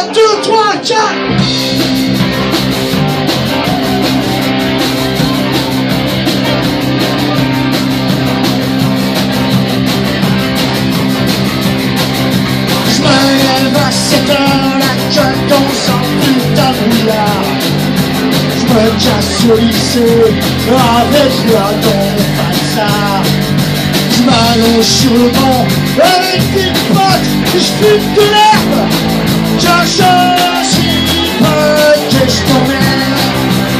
2, 3, 4. Je me lève à 7 heures, la gueule dans un putain de brouillard. Je me casse au lycée avec la dans mon bazar. Je m'allonge sur le banc avec des potes et je fume de l'herbe. Car je suis pote et je t'emmerde.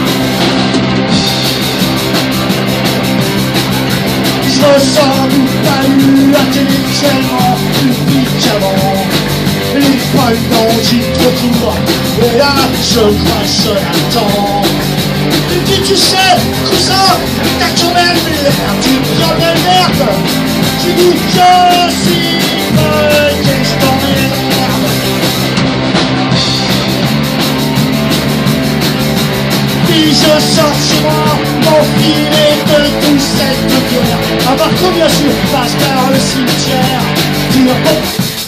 Je ressens du palu intellectuellement plus vite qu'avant. Les poils dans du trottoir et là je crache là-dedans. Il dit tu sais, cousin, t'as quand même l'air d'une bien merde. Tu dis que je suis pote et je t'emmerde. Puis je sors chez moi, m'enfiler de tout cette bière. À Marco bien sûr, passe par le cimetière. Dire bon.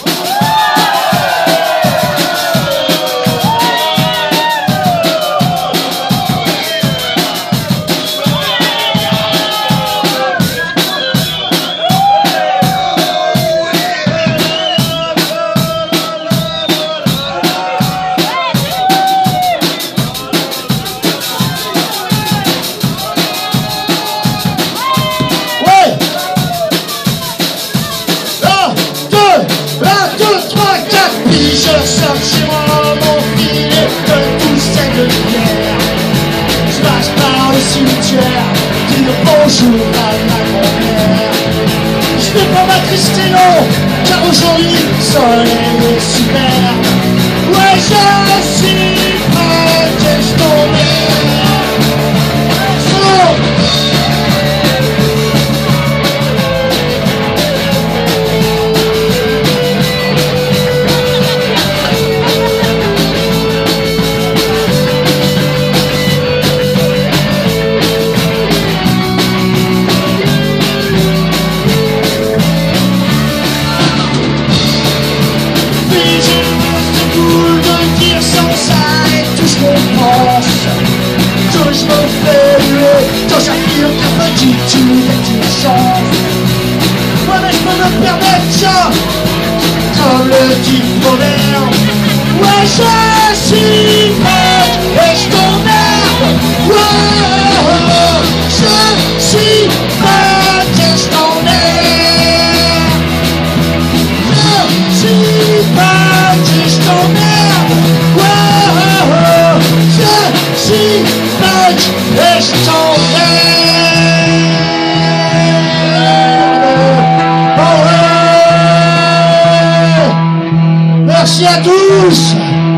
Bonjour à la grand-mère. Je vais pas m'attrister non, car aujourd'hui le soleil est super. Ouais, je suis prêt et je t'emmerde. Je me fais huer quand j'affirme qu'un petit tube est une chance. Ouais mais je peux me permettre ça, comme le dit moderne. Ouais je suis pote et je t'emmerde. Ouais je suis pote et je t'emmerde. Je suis pote et je t'emmerde. Ouais je suis pote et je t'emmerde. Oh ouais. Merci à tous.